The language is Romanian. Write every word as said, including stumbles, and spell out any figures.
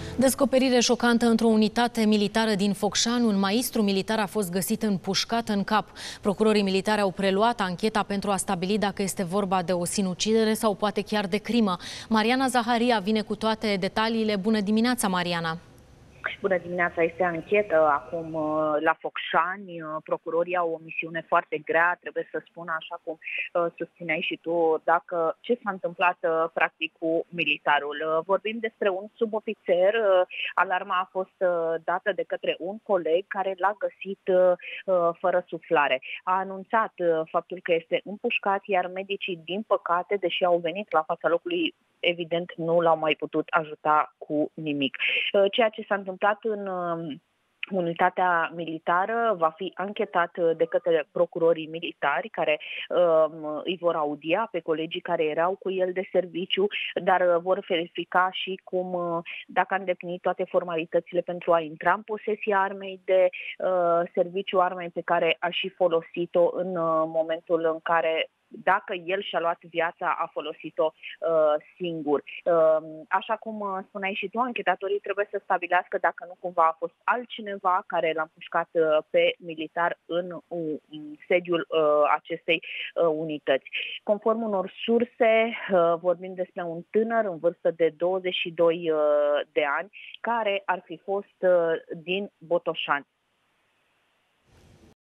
Descoperire șocantă într-o unitate militară din Focșani. Un maestru militar a fost găsit împușcat în cap. Procurorii militari au preluat ancheta pentru a stabili dacă este vorba de o sinucidere sau poate chiar de crimă. Mariana Zaharia vine cu toate detaliile. Bună dimineața, Mariana! Bună dimineața, este anchetă acum la Focșani. Procurorii au o misiune foarte grea, trebuie să spun, așa cum susțineai și tu, dacă ce s-a întâmplat practic cu militarul. Vorbim despre un subofițer. Alarma a fost dată de către un coleg care l-a găsit fără suflare. A anunțat faptul că este împușcat, iar medicii, din păcate, deși au venit la fața locului, evident nu l-au mai putut ajuta cu nimic. Ceea ce s-a întâmplat în unitatea militară va fi anchetat de către procurorii militari care um, îi vor audia pe colegii care erau cu el de serviciu, dar vor verifica și cum, dacă a îndeplinit toate formalitățile pentru a intra în posesia armei de uh, serviciu, armei pe care a și folosit-o în uh, momentul în care, dacă el și-a luat viața, a folosit-o uh, singur. Uh, așa cum uh, spuneai și tu, anchetatorii trebuie să stabilească dacă nu cumva a fost altcineva care l-a împușcat uh, pe militar în uh, sediul uh, acestei uh, unități. Conform unor surse, uh, vorbim despre un tânăr în vârstă de douăzeci și doi uh, de ani, care ar fi fost uh, din Botoșani.